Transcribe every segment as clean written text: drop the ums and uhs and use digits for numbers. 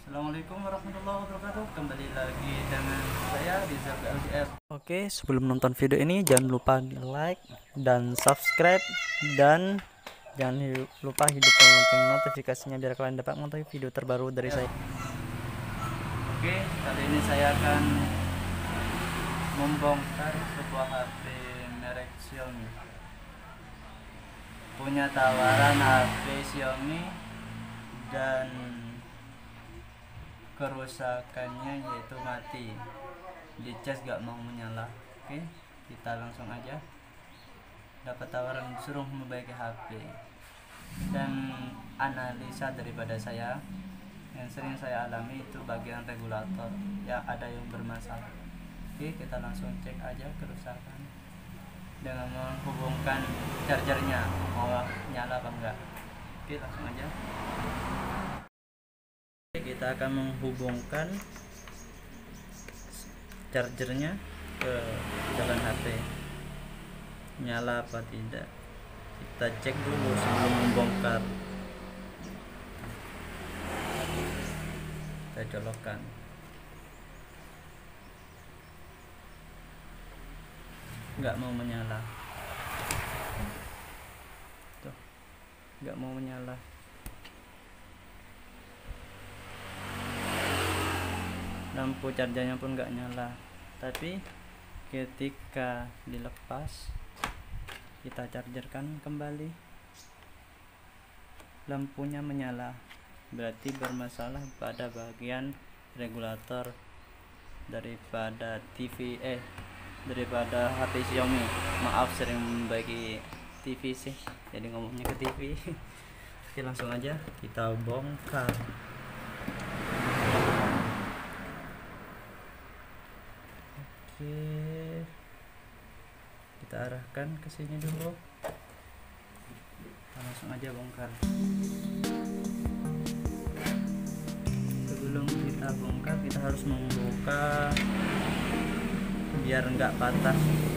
Assalamualaikum warahmatullahi wabarakatuh. Kembali lagi dengan saya Rizal LDF. Oke, sebelum nonton video ini jangan lupa di like dan subscribe, dan jangan lupa hidupkan lonceng notifikasinya biar kalian dapat mengetahui video terbaru dari saya. Oke, kali ini saya akan membongkar sebuah HP merek Xiaomi. Punya tawaran HP Xiaomi dan kerusakannya yaitu mati, dicas gak mau menyala. Oke, kita langsung aja. Dapat tawaran disuruh memperbaiki HP, dan analisa daripada saya yang sering saya alami itu bagian regulator yang ada yang bermasalah. Oke, kita langsung cek aja kerusakan dengan menghubungkan chargernya, mau nyala apa enggak. Oke, langsung aja. Kita akan menghubungkan chargernya ke dalam HP, nyala apa tidak kita cek dulu sebelum membongkar. Kita colokkan, nggak mau menyala tuh, nggak mau menyala. Lampu chargernya pun nggak nyala, tapi ketika dilepas kita chargerkan kembali, lampunya menyala. Berarti bermasalah pada bagian regulator daripada daripada HP Xiaomi. Maaf sering membagi TV sih, jadi ngomongnya ke TV. Oke, langsung aja kita bongkar. Oke, kita arahkan ke sini dulu. Kita langsung aja bongkar. Sebelum kita bongkar, kita harus membuka biar nggak patah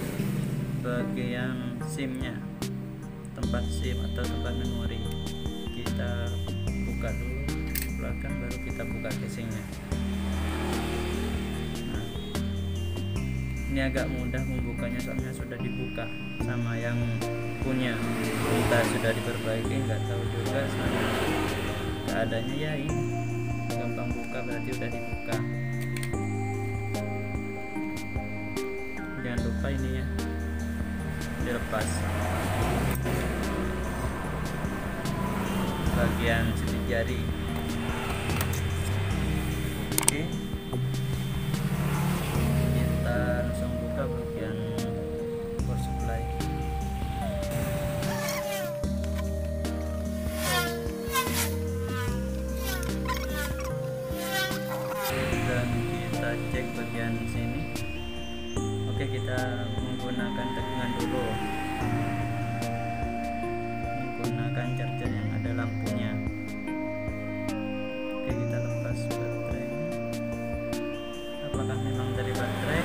bagian SIM-nya, tempat SIM atau tempat memori. Kita buka dulu belakang, baru kita buka casingnya. Ini agak mudah membukanya soalnya sudah dibuka sama yang punya, entah sudah diperbaiki nggak tahu juga, soalnya keadaannya ya ini gampang buka, berarti udah dibuka. Jangan lupa ini ya dilepas bagian sidik jari. Oke, langsung buka bagian power supply. Dan kita cek bagian sini. Oke, kita menggunakan tegangan dulu, menggunakan charger yang ada lampunya. Oke, kita lepas baterai. Apakah memang dari baterai?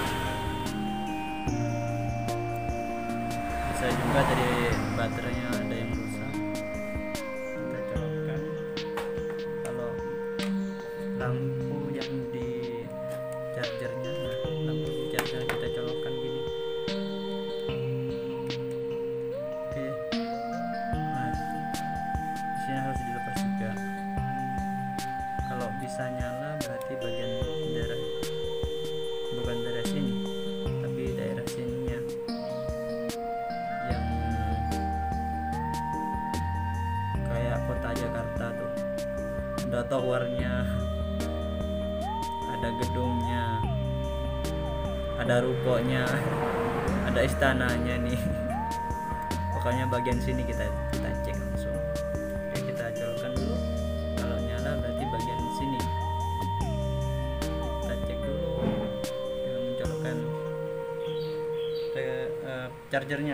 Bisa juga dari baterainya ada yang rusak. Kita colokkan. Kalau lampu yang di chargernya, lampu di charger kita colokkan gini. Oke, nah disini harus dilepas juga. Kalau bisa nyala berarti bagian daerah, bukan daerah sini tapi daerah sininya yang kayak kota Jakarta tuh, ada towernya, ada gedungnya, ada rukonya, ada istananya nih. Pokoknya bagian sini kita cek langsung. Oke, kita colokkan dulu. Kalau nyala berarti bagian sini. Kita cek dulu dengan mencolokkan chargernya.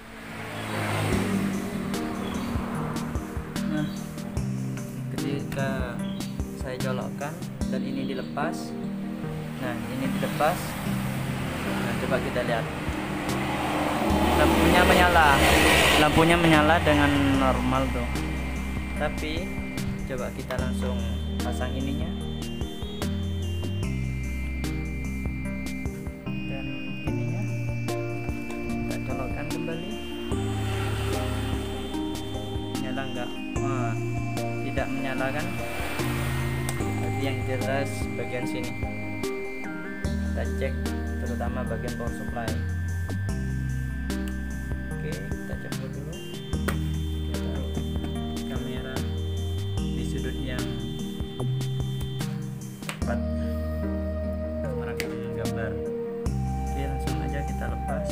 Nah, ketika saya colokkan dan ini dilepas, nah ini dilepas, nah coba kita lihat lampunya menyala dengan normal tuh. Tapi coba kita langsung pasang ininya, dan ininya kita colokkan kembali. Nyala enggak? Wah, tidak menyala kan? Berarti yang jelas bagian sini kita cek, terutama bagian power supply. Oke, kita coba dulu. Kita taruh kamera di sudut yang tepat merekam gambar. Oke, langsung aja kita lepas.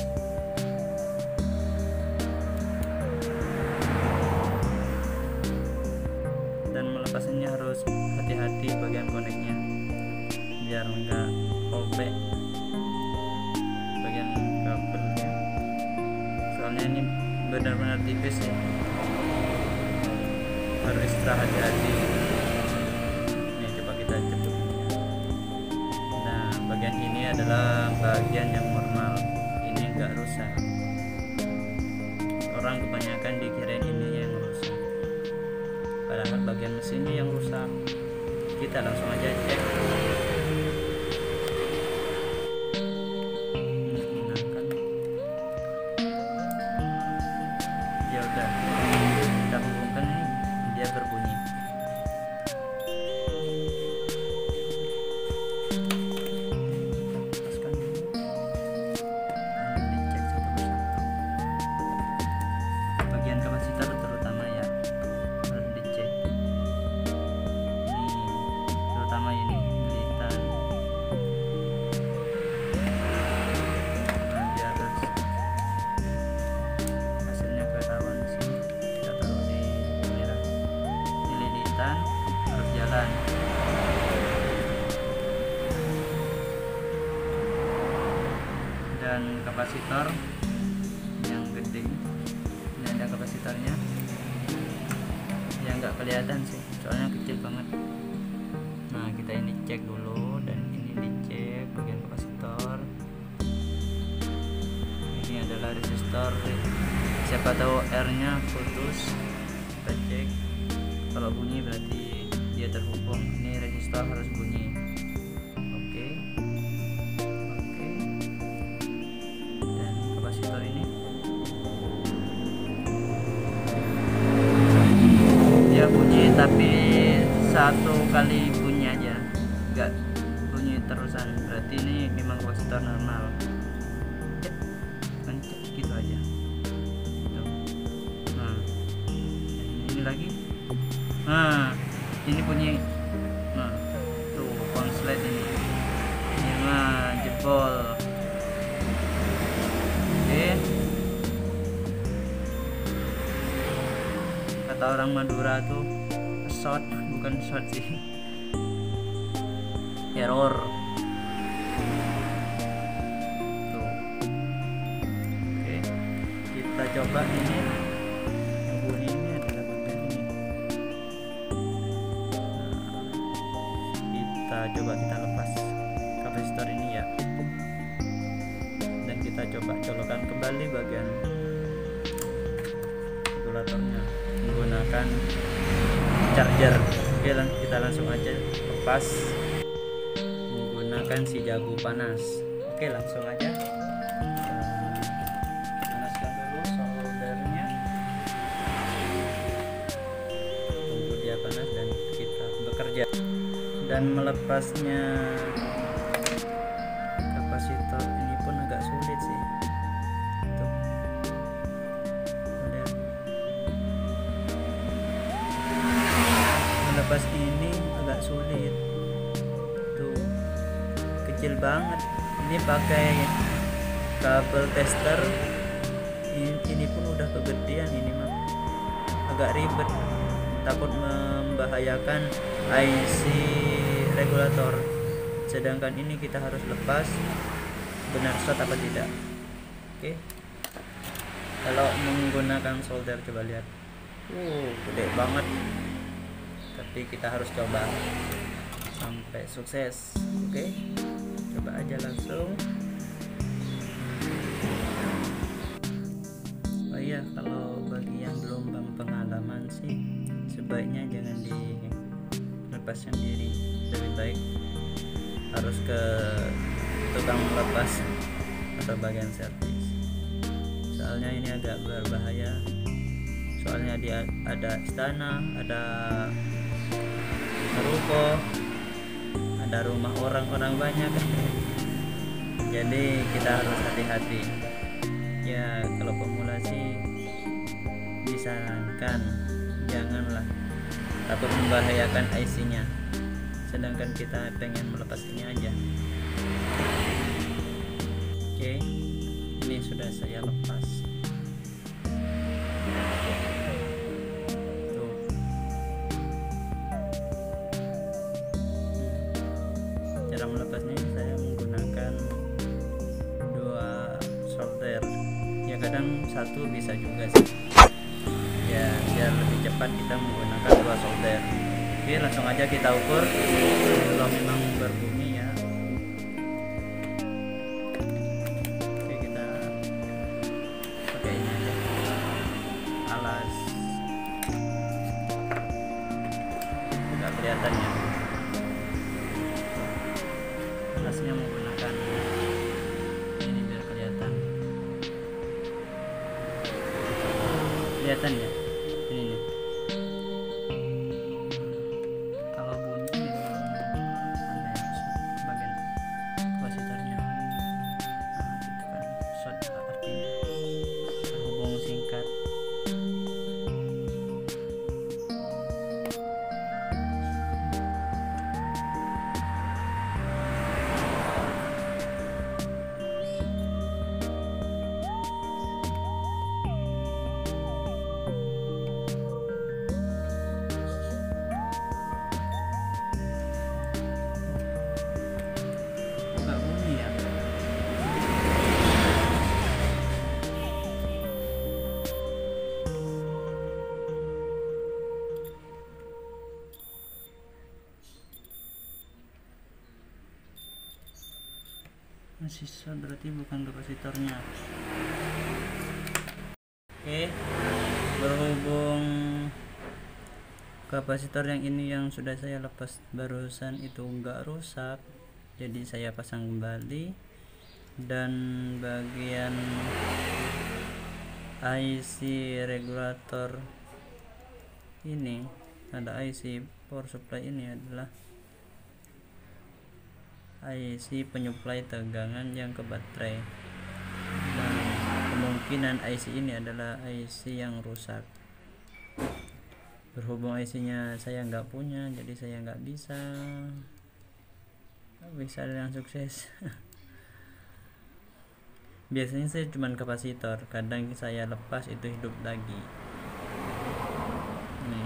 Dan melepasnya harus hati-hati bagian koneknya biar enggak robek bagian kabelnya, soalnya ini benar-benar tipis ya, harus extra hati-hati. Ini coba kita jepit. Nah, bagian ini adalah bagian yang normal, ini enggak rusak. Orang kebanyakan dikirain ini yang rusak, padahal bagian mesinnya yang rusak. Kita langsung aja cek. Menggunakan, ya udah, kita hubungkan ini, dia berbunyi. Lepaskan dulu, lalu dicek satu persatu. Bagian kapasitor terutama ya harus dicek. Ini terutama ini lilitan. Nah, di atas hasilnya ketahuan di sini. Kita taruh di kamera. Ini lilitan harus jalan. Dan kapasitor yang gede, ini ada kapasitornya yang nggak kelihatan sih, soalnya kecil banget. Nah, kita ini cek dulu, dan ini dicek bagian kapasitor. Ini adalah resistor, siapa tahu R nya putus, kita cek. Kalau bunyi berarti dia terhubung. Ini resistor harus bunyi. Oke, oke. Dan kapasitor ini dia bunyi, tapi satu kali bunyi aja, enggak bunyi terusan. Berarti ini memang kapasitor normal. Pencet gitu aja. Tuh. Nah, ini lagi. Nah, ini bunyi. Nah, tuh konslet ini. Ini mah jebol. Oke. Kata orang Madura tuh short, bukan short sih, error tuh. Oke, kita coba ini. Yang bunyi ini adalah bagian ini. Nah, kita lepas kapasitor ini ya, dan kita coba colokan kembali bagian regulatornya menggunakan charger. Oke, kita langsung aja lepas menggunakan si jago panas. Oke, langsung aja panaskan dulu soldernya, tunggu dia panas dan kita bekerja. Dan melepasnya kapasitor ini pun agak sulit sih. Tuh. Udah. Melepas ini agak sulit. Tuh. Kecil banget. Ini pakai kabel tester. Ini pun udah kegedean, ini mah. Agak ribet. Takut membahayakan IC regulator. Sedangkan ini kita harus lepas benar short apa tidak. Oke. Kalau menggunakan solder, coba lihat. Gede banget. Tapi kita harus coba sampai sukses. Oke. Coba aja langsung. Oh iya, kalau bagi yang belum pengalaman sih sebaiknya jangan melepas sendiri, lebih baik harus ke tukang melepas atau bagian servis. Soalnya ini agak berbahaya, soalnya dia ada istana, ada ruko, ada rumah orang-orang banyak. Jadi kita harus hati-hati ya. Kalau pemula sih disarankan janganlah, takut membahayakan IC-nya, sedangkan kita pengen melepas ini aja. Oke, ini sudah saya lepas. Tuh. Cara melepasnya saya menggunakan 2 solder. Ya kadang satu bisa juga sih. Ya biar lebih cepat kita menggunakan 2 solder. Oke, langsung aja kita ukur kalau memang berbunyi ya. Oke, kita pakai ini aja, alas, nggak kelihatan ya, alasnya menggunakan ini biar kelihatan ya. Ini nih. Kalau bunyi memang ada bagian kapasitornya. Nah, gitu kan. Short artinya terhubung singkat. Masih short, berarti bukan kapasitornya. Oke, berhubung kapasitor yang ini yang sudah saya lepas barusan itu enggak rusak, jadi saya pasang kembali. Dan bagian IC regulator ini, ada IC power supply, ini adalah IC penyuplai tegangan yang ke baterai, dan kemungkinan IC ini adalah IC yang rusak. Berhubung IC nya saya nggak punya, jadi saya nggak bisa dengan sukses. Biasanya saya cuman kapasitor, kadang saya lepas itu hidup lagi. Nih,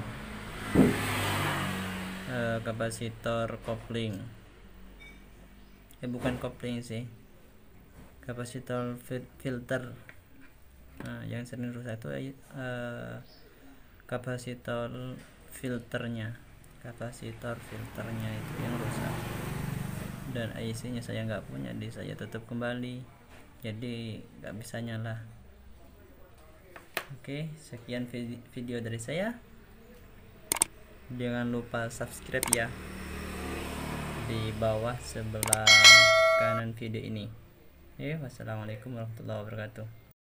kapasitor kopling, bukan kopling sih, kapasitor filter. Nah, yang sering rusak itu kapasitor filternya itu yang rusak, dan IC nya saya nggak punya, jadi saya tutup kembali, jadi nggak bisa nyala. Oke, sekian video dari saya. Jangan lupa subscribe ya di bawah sebelah kanan video ini. Wassalamualaikum warahmatullahi wabarakatuh.